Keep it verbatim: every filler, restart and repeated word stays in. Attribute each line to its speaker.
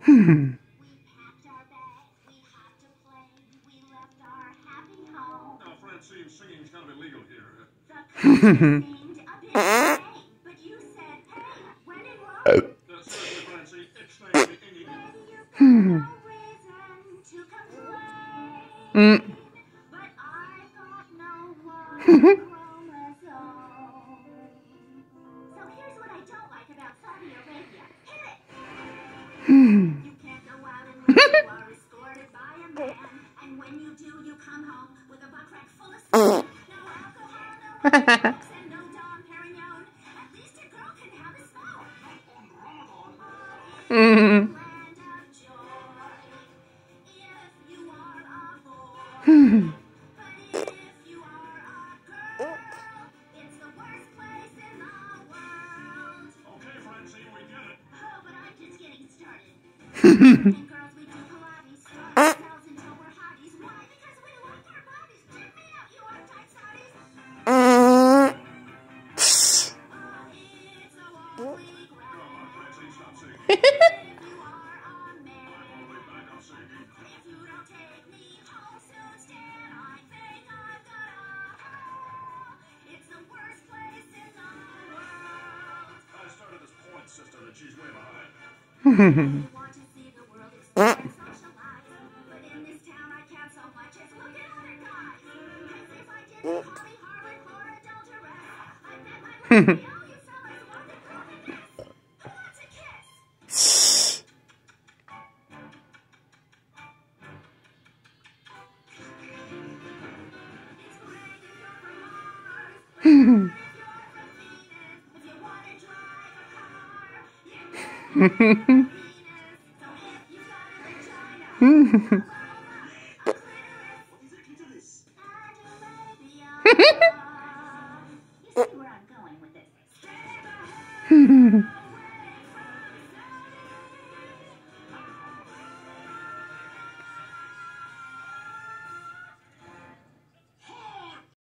Speaker 1: Hmm.
Speaker 2: Francine, singing's kind of illegal here. The but you said, hey, when in Rome? Seriously, Francine, it's not singing.
Speaker 1: Hmm. Mm.
Speaker 2: But I thought no one chromosome. So here's what I don't like about Saudi Arabia. Hit it!
Speaker 1: Hmm.
Speaker 2: You can't go out and leave. You are escorted by a man. And when you do, you come home with a butt crack full of smoke. No alcohol, no drugs, and no Dom Perignon. At least a girl can have a smoke.
Speaker 1: Hmm.
Speaker 2: Land of joy. If you are a boy.
Speaker 1: Hmm.
Speaker 2: But if you are a girl, it's the worst place in the world. Okay, Francine, we get it. Oh, but I'm just getting started.
Speaker 1: Hmm.
Speaker 2: And girls, we do Pilates, strut ourselves until we're hotties. Why? Because we like our bodies. Check me out, you uptight Saudis. Uh, it's a lonely ground. Come on, Francine, stop singing. If you are a man, I'm all the way back on singing. if you don't take me home soon, Stan, I think I've got a hole. It's the worst place in the world. I started this point system and she's way behind.
Speaker 1: Hmm.
Speaker 2: I want to see the world explore and socialize. But in this town, I can't so much as look at other guys. 'Cause if I didn't call me Harvard for adulteress, I bet my life would be all you fellas want to call me this. Who wants a kiss? It's great if you're from Mars, but it's not if you're from Venus. If you want to drive a car, you know it's Venus. So if you got a vagina, a vulva, a clitoris,
Speaker 3: What is a clitoris?
Speaker 2: and a labia. You see where I'm going with this. Stay the hell